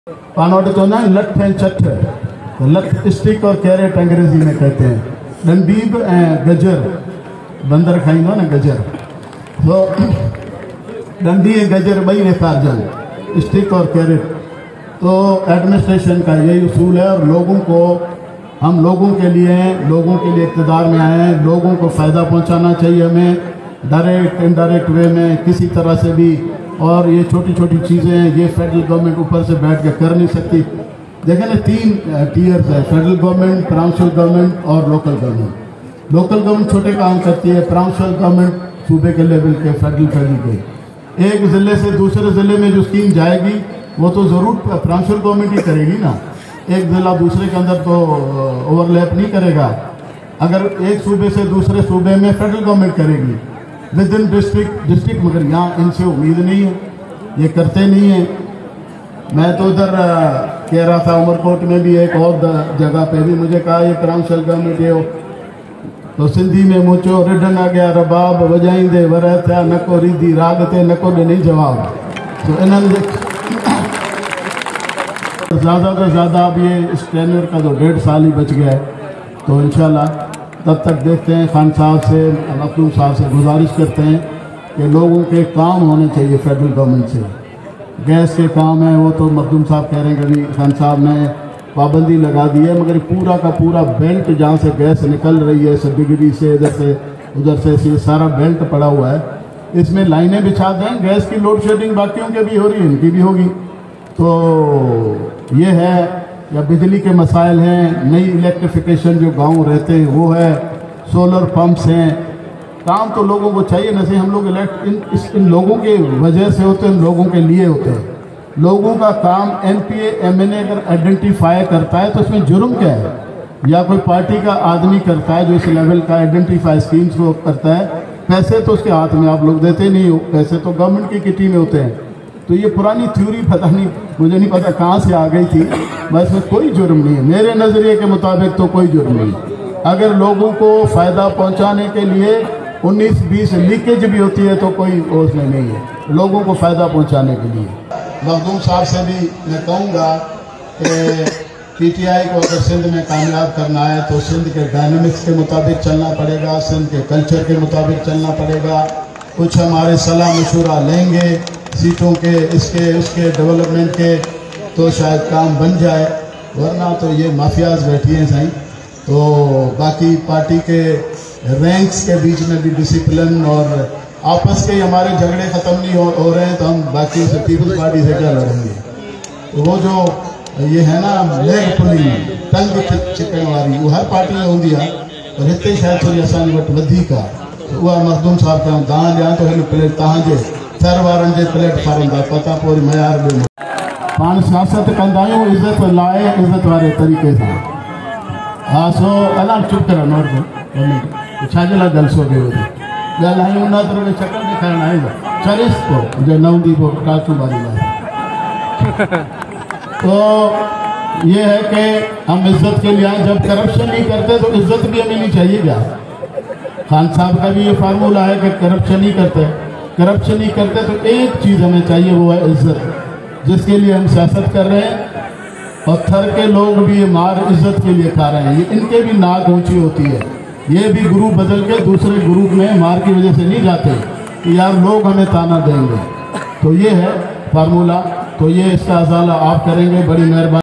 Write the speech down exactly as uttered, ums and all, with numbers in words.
पानोट तो ना लठ एंड चठ, लठ स्टिक और कैरेट अंग्रेजी में कहते हैं। डंडीब ऐं गजर, बंदर खाईंदो ना गजर, तो डंडी ऐं गजर ॿई विकारिजनि, स्टिक और कैरेट। तो एडमिनिस्ट्रेशन का यही उसूल है और लोगों को, हम लोगों के लिए हैं, लोगों के लिए इक़्तिदार में आए हैं, लोगों को फ़ायदा पहुंचाना चाहिए हमें डायरेक्ट इनडायरेक्ट वे में किसी तरह से भी। और ये छोटी छोटी चीज़ें हैं, ये फेडरल गवर्नमेंट ऊपर से बैठ के कर नहीं सकती। देखें ना, तीन टीयर्स है, फेडरल गवर्नमेंट, प्रांशल गवर्नमेंट और लोकल गवर्नमेंट। लोकल गवर्नमेंट छोटे काम करती है, प्रांशल गवर्नमेंट सूबे के लेवल के, फेडरल फेडरल के। एक ज़िले से दूसरे ज़िले में जो स्कीम जाएगी वो तो ज़रूर प्रांशल गवर्नमेंट ही करेगी ना, एक ज़िला दूसरे के अंदर तो ओवरलैप नहीं करेगा। अगर एक सूबे से दूसरे सूबे में फेडरल गवर्नमेंट करेगी विद इन डिस्ट्रिक्ट डिस्ट्रिक्ट मगर यहाँ इनसे उम्मीद नहीं है, ये करते नहीं हैं। मैं तो उधर कह रहा था उमरकोट में भी एक और जगह पे भी मुझे कहा ये प्रांशल गवर्नमेंट ये हो, तो सिंधी में मुचो रिढन आ गया रबाब वजाईंदे वर थिया नको रीदी राग ते नको ॾिनई जवाब। तो इन्हनि ज़्यादा से ज़्यादा अब ये इस टेन्योर का जो डेढ़ साल ही बच गया है, तो इंशाल्लाह तब तक देखते हैं। खान साहब से, मखदूम साहब से गुजारिश करते हैं कि लोगों के काम होने चाहिए फेडरल गवर्नमेंट से। गैस के काम है वो तो मखदूम साहब कह रहे हैं कि खान साहब ने पाबंदी लगा दी है, मगर पूरा का पूरा बेल्ट जहाँ से गैस निकल रही है, सब बिगड़ी से इधर से उधर से, ये सारा बेल्ट पड़ा हुआ है, इसमें लाइनें बिछा दें। गैस की लोड शेडिंग बाकियों के भी हो रही है, इनकी भी होगी। तो ये है, या बिजली के मसाइल हैं, नई इलेक्ट्रिफिकेशन जो गांव रहते हैं वो है, सोलर पंप्स हैं। काम तो लोगों को चाहिए ना, से हम लोग इलेक्ट इन, इस, इन लोगों के वजह से होते हैं, इन लोगों के लिए होते हैं। लोगों का काम N P A M N A अगर आइडेंटिफाई करता है तो इसमें जुर्म क्या है? या कोई पार्टी का आदमी करता है जो इस लेवल का आइडेंटिफाई स्कीम्स को करता है, पैसे तो उसके हाथ में आप लोग देते नहीं हो, पैसे तो गवर्नमेंट की किटी में होते हैं। तो ये पुरानी थ्योरी पता नहीं, मुझे नहीं पता कहाँ से आ गई थी, बस में कोई जुर्म नहीं है मेरे नज़रिए के मुताबिक, तो कोई जुर्म नहीं। अगर लोगों को फ़ायदा पहुँचाने के लिए उन्नीस बीस लीकेज भी होती है तो कोई उसमें नहीं है, लोगों को फ़ायदा पहुँचाने के लिए। मखदूम साहब से भी मैं कहूँगा कि पी टी आई को अगर सिंध में कामयाब करना है तो सिंध के डायनामिक्स के मुताबिक चलना पड़ेगा, सिंध के कल्चर के मुताबिक चलना पड़ेगा। कुछ हमारे सलाह मशूरा लेंगे सीटों के, इसके उसके डेवलपमेंट के, तो शायद काम बन जाए, वरना तो ये माफियाज बैठी हैं सही। तो बाकी पार्टी के रैंक्स के बीच में भी डिसिप्लिन और आपस के हमारे झगड़े ख़त्म नहीं हो, हो रहे हैं, तो हम बाकी से पीपल्स पार्टी से क्या लड़ेंगे? तो वो जो ये है ना लेग पुलिंग, टंग चिकन वाली, वो हर पार्टी में होंगी है, और हिते शायद थोड़ी असांजी वटि वधीक आहे। तो उहा मखदूम साहब चवनि तव्हां ॾियां थो हिन प्लेट तव्हांजे थर वारनि जे प्लेटफॉर्म का पता पोइ वरी मयार ॾियो। पाण सियासत कंदा आहियूं इज़त लाइ, इज़त वारे तरीक़े सां। हा सो अलाम चुप करो नोट को छाजे लाइ जलसो कयो ॻाल्हायूं न त हुन शक्ल ॾेखारणु आहे चरिस पोइ जो न हूंदी पोइ काचू वारी लाइ। तो ये है कि हम इज्जत के लिए आए, जब करप्शन नहीं करते तो इज्जत भी मिलनी चाहिए क्या? खान साहब का भी ये फार्मूला है कि करप्शन नहीं करते, करप्शन नहीं करते तो एक चीज़ हमें चाहिए, वो है इज्जत, जिसके लिए हम सियासत कर रहे हैं। और थर के लोग भी ये मार इज्जत के लिए खा रहे हैं, ये इनके भी नाक ऊंची होती है, ये भी ग्रुप बदल के दूसरे ग्रुप में मार की वजह से नहीं जाते कि यार लोग हमें ताना देंगे। तो ये है फार्मूला, तो ये इसका अजाला आप करेंगे, बड़ी मेहरबानी।